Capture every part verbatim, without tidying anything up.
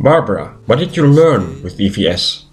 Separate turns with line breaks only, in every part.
Barbara, what did you learn with E V S?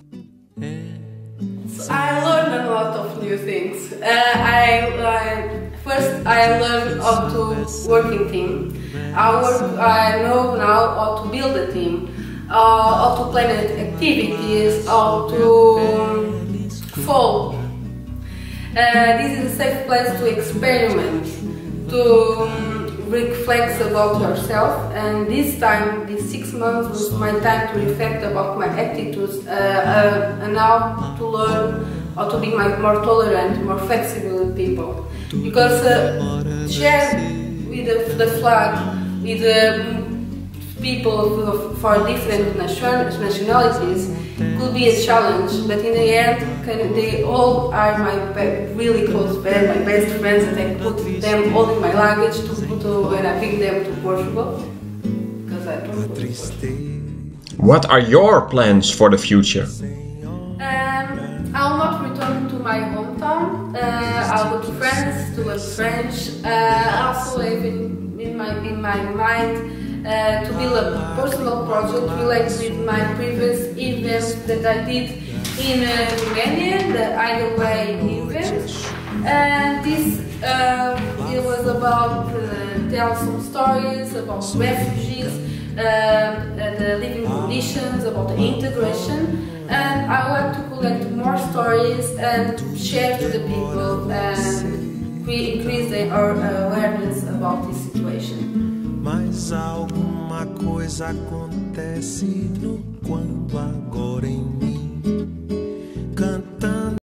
I learned a lot of new things. Uh, I, I first I learned how to work in team. I work. I know now how to build a team, uh, how to plan activities, how to fall. Uh, this is a safe place to experiment, to um, reflect about yourself. And this time, these six months was my time to reflect about my attitudes uh, uh, and how to learn how to be my, more tolerant, more flexible with people. Because uh, share with the, the flag, with the people for different nationalities could be a challenge, but in the end, kind of, they all are my really close friends, my best friends, and I put them all in my luggage to, to when I bring them to Portugal, because I don't go.
What are your plans for the future?
Um, I'll not return to my hometown. Uh, I'll go to France to learn French. Uh, also, have in, in my in my mind. Uh, to build a personal project related with my previous events that I did in uh, Romania, the Either Way event. And this uh, it was about uh, tell some stories about refugees, uh, the living conditions, about the integration. And I want to collect more stories and share to the people and increase their awareness about this situation.
Mas alguma coisa acontece no quando agora em mim.